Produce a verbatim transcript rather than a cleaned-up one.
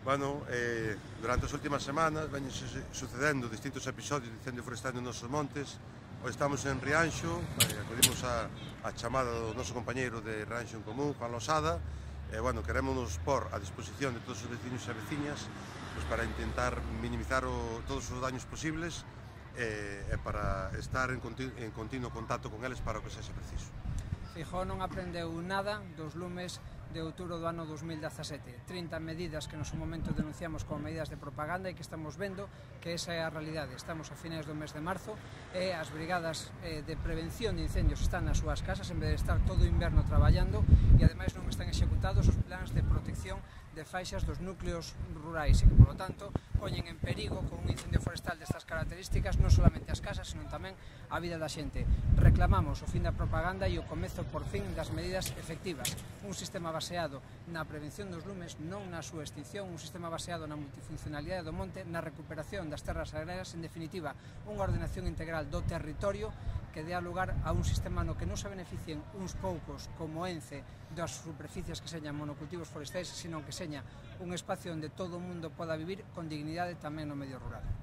Bueno, eh, durante as últimas semanas veñen sucedendo distintos episodios de incendio forestal nos nosos montes. Hoxe estamos en Rianxo, eh, acudimos a, a chamada do noso compañeiro de Rianxo en Común, Juan Losada, e eh, bueno, queremos nos por a disposición de todos os veciños e veciñas pues, para intentar minimizar o, todos os daños posibles e eh, para estar en, continu, en continuo contacto con eles para o que sexa preciso. Feijóo non aprendeu nada dos lumes de outubro do ano dos mil dezasete. trinta medidas que no seu momento denunciamos como medidas de propaganda e que estamos vendo que esa é a realidade. Estamos a finais do mes de marzo e as brigadas eh, de prevención de incendios están nas súas casas en vez de estar todo o inverno traballando e ademais non están executados os plans de protección de faixas dos núcleos rurais e que, polo tanto, poñen en perigo con un incendio forestal destas características non solamente as casas, senón tamén a vida da xente. Reclamamos o fin da propaganda e o comezo por fin das medidas efectivas. Un sistema baseado na prevención dos lumes, non na súa extinción, un sistema baseado na multifuncionalidade do monte, na recuperación das terras agrarias, en definitiva, unha ordenación integral do territorio que dea lugar a un sistema no que non se beneficien uns poucos como ence das superficies que señan monocultivos forestais, sino que seña un espacio onde todo o mundo poda vivir con dignidade tamén no medio rural.